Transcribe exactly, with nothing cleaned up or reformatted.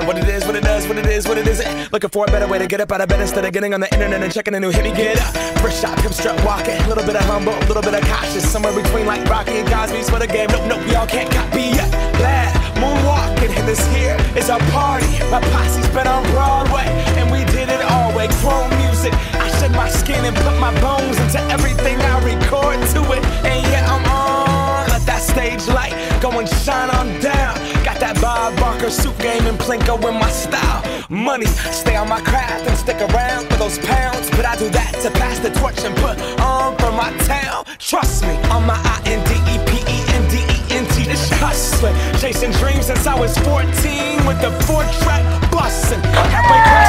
what it is, what it does, what it is, what it isn't. Looking for a better way to get up out of bed instead of getting on the internet and checking a new hit. Me get up, first shot, pimp strut walking. A little bit of humble, a little bit of cautious. Somewhere between like Rocky and Cosby's for the game. Nope, nope, y'all can't copy yet. Glad moonwalking, and this here is a party. My posse's been on Broadway, and we did it all way. Chrome music, I shed my skin and put my bones into everything I record to it. And yeah, I'm on. Let that stage light go and shine on down. Got that Bob Barker suit game and Plinko in my style. Money, stay on my craft and stick around for those pounds. But I do that to pass the torch and put on for my town. Trust me, on my I N D E P E N D E N T, this hustling. Chasing dreams since I was fourteen with the four track bustin'. Halfway across